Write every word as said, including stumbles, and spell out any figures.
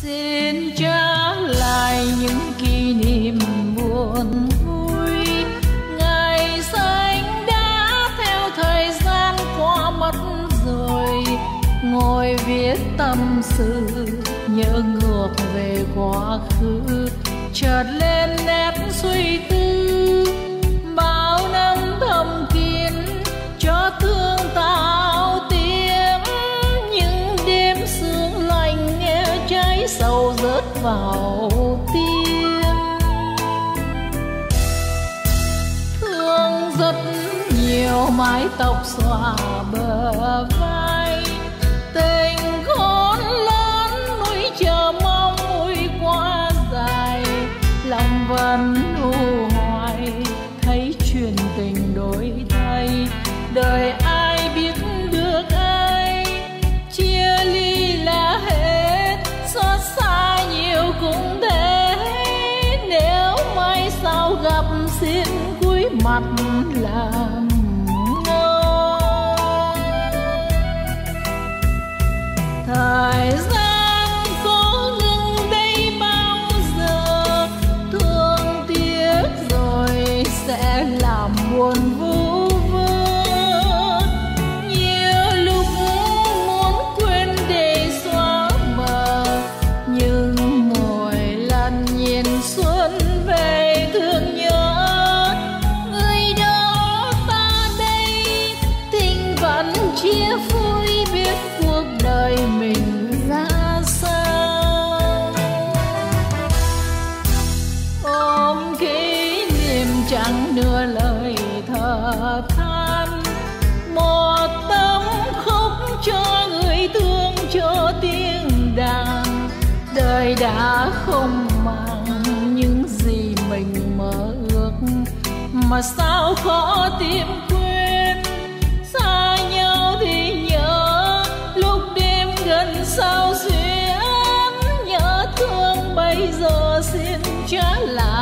xin trả lại những kỷ niệm buồn vui. Ngày xanh đã theo thời gian qua mất rồi, ngồi viết tâm sự nhớ ngược về quá khứ, chợt lên nét suy tư. Bao năm thầm kín cho thương tạo tiếng, những đêm sương lạnh nghe trái sầu rớt vào tim. Thương rất nhiều mái tóc xõa bờ vai, tình khôn lớn núi chờ mong mũi quá dài. Lòng vẫn u hoài thấy chuyện tình đổi thay, đời ai biết được ai. Chia ly là hết, xót xa nhiều cũng thế. Nếu mai sau gặp xin cúi mặt làm ngơ. Thời gian có ngừng đây bao giờ, thương tiếc rồi sẽ làm buồn vu vơ. Nhiều lúc muốn quên để xóa mờ, nhưng mỗi lần nhìn xuân về thương nhớ. Người đó ta đây tình vẫn chia phôi, biết cuộc đời mình ra sao. Ôm kỷ niệm chẳng nửa lời thở than, một tấm khúc cho người thương cho tiếng đàn. Đời đã không màng những gì mình mơ ước, mà sao khó tìm quên. Xa nhau thì nhớ lúc đêm gần sao xuyến, nhớ thương bây giờ xin trả lại